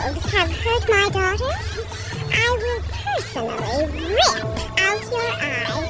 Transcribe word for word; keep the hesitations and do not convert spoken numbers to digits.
rogues have hurt my daughter, I will personally rip out your eye